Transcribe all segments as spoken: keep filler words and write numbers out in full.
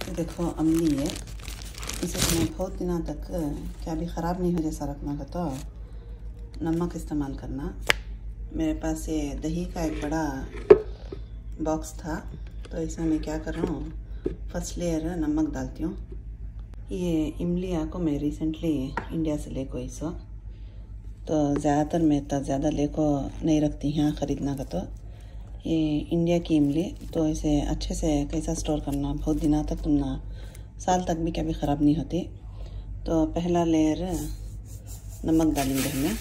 ये देखो अमली है, इसे तुम्हें बहुत दिनों तक क्या भी ख़राब नहीं हो जैसा रखना का तो नमक इस्तेमाल करना। मेरे पास ये दही का एक बड़ा बॉक्स था, तो इसमें मैं क्या कर रहा हूँ, फर्स्ट लेयर नमक डालती हूँ। ये इमली को मैं रिसेंटली इंडिया से लेको इसे, तो ज़्यादातर मैं इतना ज़्यादा लेको नहीं रखती यहाँ ख़रीदना का। तो ये इंडिया की इमली, तो इसे अच्छे से कैसा स्टोर करना, बहुत दिनों तक तुम ना साल तक भी कभी ख़राब नहीं होती। तो पहला लेयर नमक डालेंगे हमें।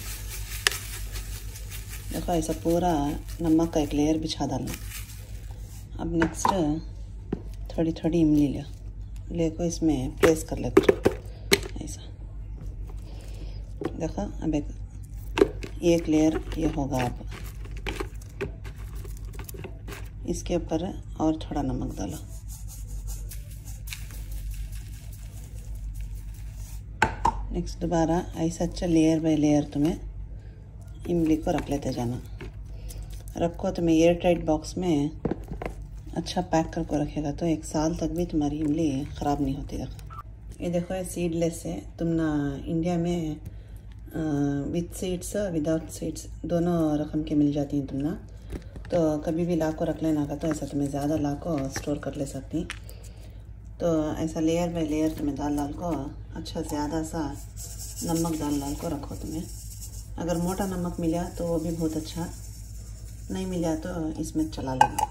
देखो ऐसा पूरा नमक का एक लेयर बिछा डालना। अब नेक्स्ट थोड़ी थोड़ी इमली ले लेको इसमें प्रेस कर लेते ऐसा। देखो अब एक एक लेयर ये होगा। अब इसके ऊपर और थोड़ा नमक डालो। नेक्स्ट दोबारा ऐसा अच्छा लेयर बाय लेयर तुम्हें इमली को रख लेते जाना। रखो तुम्हें एयर टाइट बॉक्स में अच्छा पैक करके रखेगा तो एक साल तक भी तुम्हारी इमली ख़राब नहीं होती। देखो ये देखो ये सीडलेस है। तुम ना इंडिया में विथ सीड्स विदाउट सीड्स दोनों रकम के मिल जाती हैं तुम ना, तो कभी भी ला को रख लेना का। तो ऐसा तुम्हें ज़्यादा ला को स्टोर कर ले सकती। तो ऐसा लेयर बाय लेयर तुम्हें दाल डाल को अच्छा ज़्यादा सा नमक डाल डाल को रखो। तुम्हें अगर मोटा नमक मिला तो वो भी बहुत अच्छा, नहीं मिला तो इसमें चला लेना।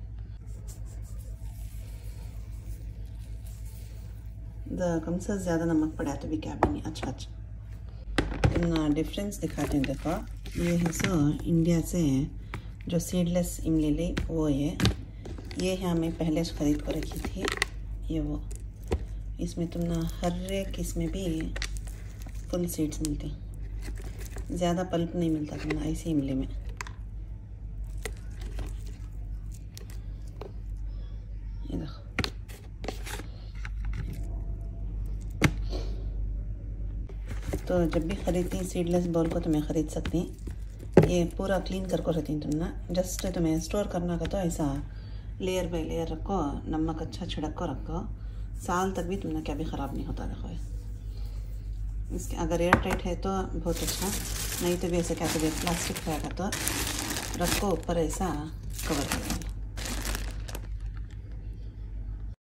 कम से ज़्यादा नमक पड़ा तो भी क्या भी नहीं। अच्छा अच्छा तुम डिफरेंस दिखाते हैं। देखो ये है सो इंडिया से जो सीडलेस इमली ली वो ये ये है हमें पहले से ख़रीद कर रखी थी। ये वो इसमें तुम ना हर एक इसमें भी फुल सीड्स मिलती, ज़्यादा पल्प नहीं मिलता तुम ना ऐसी इमली में। ये देखो तो जब भी ख़रीदती सीडलेस बॉल को तुम्हें ख़रीद सकती। ये पूरा क्लीन करके रखती तुम ना, जस्ट तुम्हें स्टोर करना का। तो ऐसा लेयर बाय लेयर रखो, नमक अच्छा छिड़क को रखो, साल तक भी तुमने क्या भी ख़राब नहीं होता। देखो इसके अगर एयर टाइट है तो बहुत अच्छा, नहीं तो भी ऐसे क्या तो प्लास्टिक रहेगा तो रखो ऊपर ऐसा कवर कर दो।